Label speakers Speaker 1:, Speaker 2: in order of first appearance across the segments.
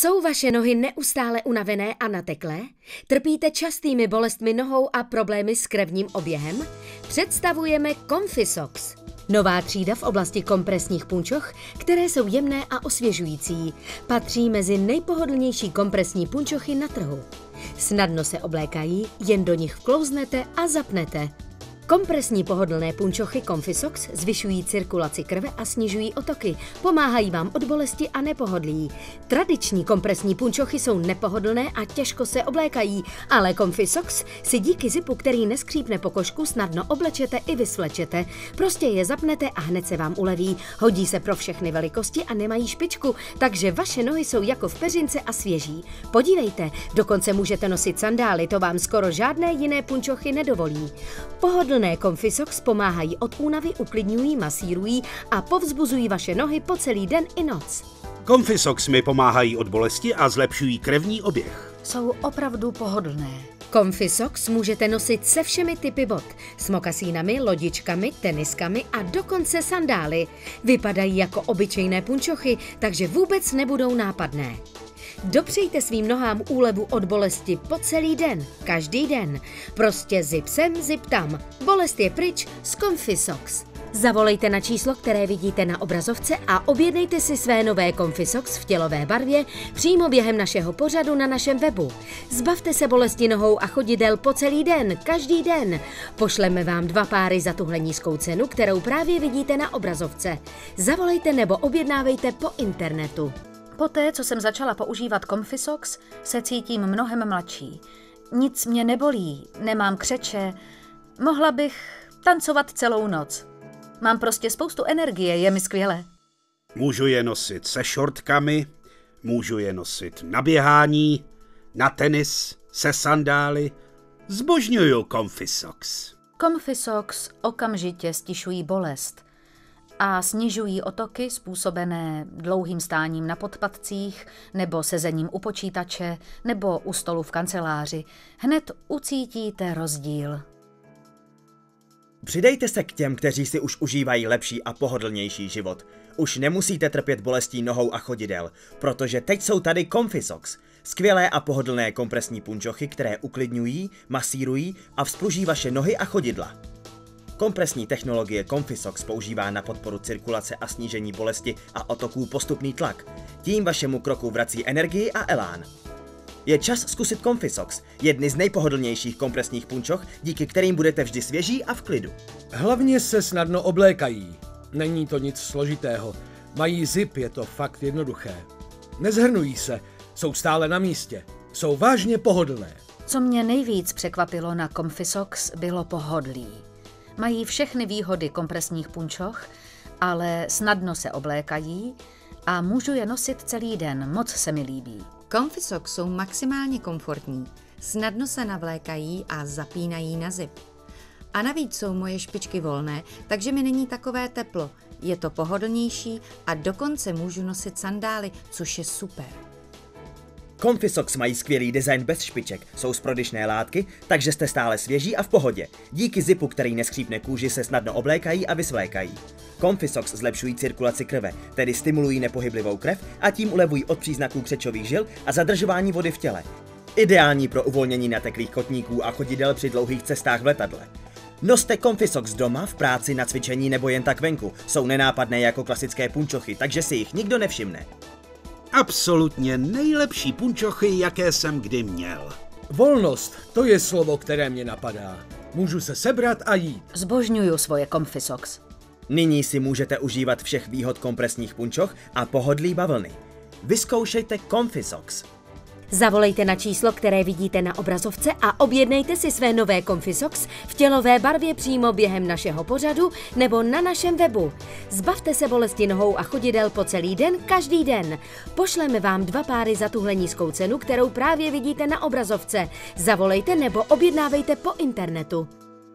Speaker 1: Jsou vaše nohy neustále unavené a nateklé? Trpíte častými bolestmi nohou a problémy s krevním oběhem? Představujeme ComfiSox. Nová třída v oblasti kompresních punčoch, které jsou jemné a osvěžující. Patří mezi nejpohodlnější kompresní punčochy na trhu. Snadno se oblékají, jen do nich vklouznete a zapnete. Kompresní pohodlné punčochy ComfiSox zvyšují cirkulaci krve a snižují otoky, pomáhají vám od bolesti a nepohodlí. Tradiční kompresní punčochy jsou nepohodlné a těžko se oblékají, ale ComfiSox si díky zipu, který neskřípne po kožku, snadno oblečete i vysvlečete. Prostě je zapnete a hned se vám uleví. Hodí se pro všechny velikosti a nemají špičku, takže vaše nohy jsou jako v peřince a svěží. Podívejte, dokonce můžete nosit sandály, to vám skoro žádné jiné punčochy nedovolí. Pohodlné ComfiSox pomáhají od únavy, uklidňují, masírují a povzbuzují vaše nohy po celý den i noc.
Speaker 2: ComfiSox mi pomáhají od bolesti a zlepšují krevní oběh.
Speaker 3: Jsou opravdu pohodlné.
Speaker 1: ComfiSox můžete nosit se všemi typy bot, s mokasínami, lodičkami, teniskami a dokonce sandály. Vypadají jako obyčejné punčochy, takže vůbec nebudou nápadné. Dopřejte svým nohám úlevu od bolesti po celý den, každý den. Prostě zip sem, zip tam. Bolest je pryč s ComfiSox. Zavolejte na číslo, které vidíte na obrazovce a objednejte si své nové ComfiSox v tělové barvě přímo během našeho pořadu na našem webu. Zbavte se bolesti nohou a chodidel po celý den, každý den. Pošleme vám 2 páry za tuhle nízkou cenu, kterou právě vidíte na obrazovce. Zavolejte nebo objednávejte po internetu.
Speaker 3: Poté, co jsem začala používat ComfiSox, se cítím mnohem mladší. Nic mě nebolí, nemám křeče, mohla bych tancovat celou noc. Mám prostě spoustu energie, je mi skvěle.
Speaker 2: Můžu je nosit se šortkami, můžu je nosit na běhání, na tenis, se sandály. Zbožňuju ComfiSox.
Speaker 3: ComfiSox okamžitě stišují bolest a snižují otoky způsobené dlouhým stáním na podpatcích nebo sezením u počítače nebo u stolu v kanceláři. Hned ucítíte rozdíl.
Speaker 4: Přidejte se k těm, kteří si už užívají lepší a pohodlnější život. Už nemusíte trpět bolestí nohou a chodidel, protože teď jsou tady ComfiSox. Skvělé a pohodlné kompresní punčochy, které uklidňují, masírují a vzpruží vaše nohy a chodidla. Kompresní technologie ComfiSox používá na podporu cirkulace a snížení bolesti a otoků postupný tlak. Tím vašemu kroku vrací energii a elán. Je čas zkusit ComfiSox, jedny z nejpohodlnějších kompresních punčoch, díky kterým budete vždy svěží a v klidu.
Speaker 5: Hlavně se snadno oblékají. Není to nic složitého. Mají zip, je to fakt jednoduché. Nezhrnují se, jsou stále na místě. Jsou vážně pohodlné.
Speaker 3: Co mě nejvíc překvapilo na ComfiSox, bylo pohodlí. Mají všechny výhody kompresních punčoch, ale snadno se oblékají a můžu je nosit celý den, moc se mi líbí.
Speaker 6: ComfiSox jsou maximálně komfortní, snadno se navlékají a zapínají na zip. A navíc jsou moje špičky volné, takže mi není takové teplo. Je to pohodlnější a dokonce můžu nosit sandály, což je super.
Speaker 4: ComfiSox mají skvělý design bez špiček, jsou z prodyšné látky, takže jste stále svěží a v pohodě. Díky zipu, který neskřípne kůži, se snadno oblékají a vysvlékají. ComfiSox zlepšují cirkulaci krve, tedy stimulují nepohyblivou krev a tím ulevují od příznaků křečových žil a zadržování vody v těle. Ideální pro uvolnění nateklých kotníků a chodidel při dlouhých cestách v letadle. Noste ComfiSox doma, v práci, na cvičení nebo jen tak venku. Jsou nenápadné jako klasické punčochy, takže si jich nikdo nevšimne.
Speaker 2: Absolutně nejlepší punčochy, jaké jsem kdy měl.
Speaker 5: Volnost, to je slovo, které mě napadá. Můžu se sebrat a jít.
Speaker 3: Zbožňuju svoje ComfiSox.
Speaker 4: Nyní si můžete užívat všech výhod kompresních punčoch a pohodlí bavlny. Vyzkoušejte ComfiSox.
Speaker 1: Zavolejte na číslo, které vidíte na obrazovce a objednejte si své nové ComfiSox v tělové barvě přímo během našeho pořadu nebo na našem webu. Zbavte se bolesti nohou a chodidel po celý den, každý den. Pošleme vám 2 páry za tuhle nízkou cenu, kterou právě vidíte na obrazovce. Zavolejte nebo objednávejte po internetu.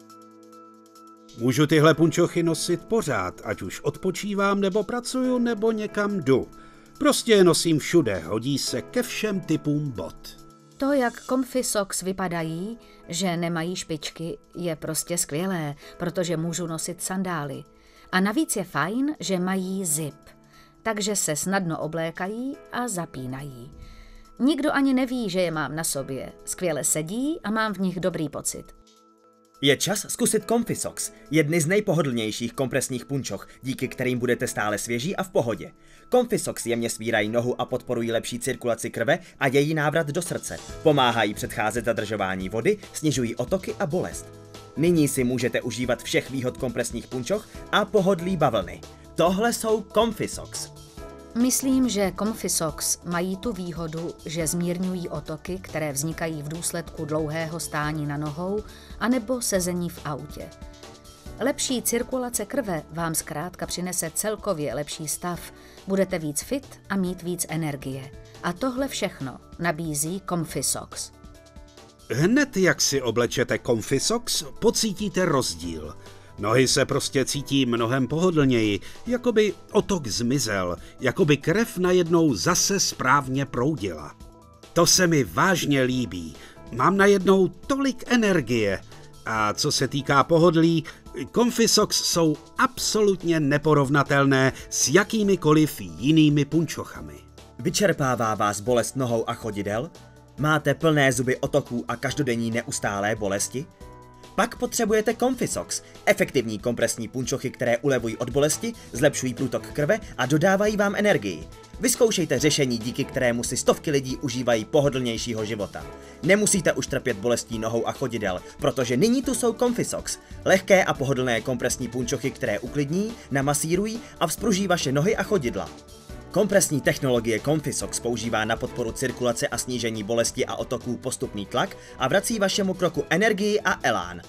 Speaker 2: Můžu tyhle punčochy nosit pořád, ať už odpočívám nebo pracuju nebo někam jdu. Prostě je nosím všude, hodí se ke všem typům bot.
Speaker 3: To, jak ComfiSox vypadají, že nemají špičky, je prostě skvělé, protože můžu nosit sandály. A navíc je fajn, že mají zip, takže se snadno oblékají a zapínají. Nikdo ani neví, že je mám na sobě. Skvěle sedí a mám v nich dobrý pocit.
Speaker 4: Je čas zkusit Confisox, jedny z nejpohodlnějších kompresních punčoch, díky kterým budete stále svěží a v pohodě. Confisox jemně svírají nohu a podporují lepší cirkulaci krve a její návrat do srdce. Pomáhají předcházet zadržování vody, snižují otoky a bolest. Nyní si můžete užívat všech výhod kompresních punčoch a pohodlí bavlny. Tohle jsou Confisox.
Speaker 3: Myslím, že Confisox mají tu výhodu, že zmírňují otoky, které vznikají v důsledku dlouhého stání na nohou anebo sezení v autě. Lepší cirkulace krve vám zkrátka přinese celkově lepší stav, budete víc fit a mít víc energie. A tohle všechno nabízí Confisox.
Speaker 2: Hned jak si oblečete Confisox, pocítíte rozdíl. Nohy se prostě cítí mnohem pohodlněji, jakoby otok zmizel, jakoby krev najednou zase správně proudila. To se mi vážně líbí. Mám najednou tolik energie. A co se týká pohodlí, Confisox jsou absolutně neporovnatelné s jakýmikoliv jinými punčochami.
Speaker 4: Vyčerpává vás bolest nohou a chodidel? Máte plné zuby otoků a každodenní neustálé bolesti? Pak potřebujete Confisox, efektivní kompresní punčochy, které ulevují od bolesti, zlepšují průtok krve a dodávají vám energii. Vyzkoušejte řešení, díky kterému si stovky lidí užívají pohodlnějšího života. Nemusíte už trpět bolestí nohou a chodidel, protože nyní tu jsou Confisox, lehké a pohodlné kompresní punčochy, které uklidní, namasírují a vzpruží vaše nohy a chodidla. Kompresní technologie Confisox používá na podporu cirkulace a snížení bolesti a otoků postupný tlak a vrací vašemu kroku energii a elán.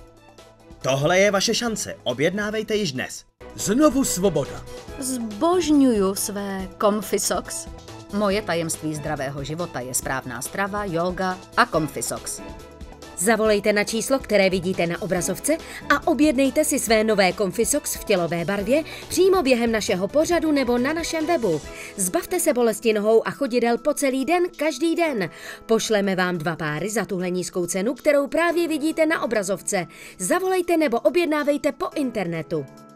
Speaker 4: Tohle je vaše šance, objednávejte již dnes.
Speaker 5: Znovu svoboda.
Speaker 3: Zbožňuju své Confisox. Moje tajemství zdravého života je správná strava, yoga a Confisox.
Speaker 1: Zavolejte na číslo, které vidíte na obrazovce a objednejte si své nové Confisox v tělové barvě přímo během našeho pořadu nebo na našem webu. Zbavte se bolesti nohou a chodidel po celý den, každý den. Pošleme vám 2 páry za tuhle nízkou cenu, kterou právě vidíte na obrazovce. Zavolejte nebo objednávejte po internetu.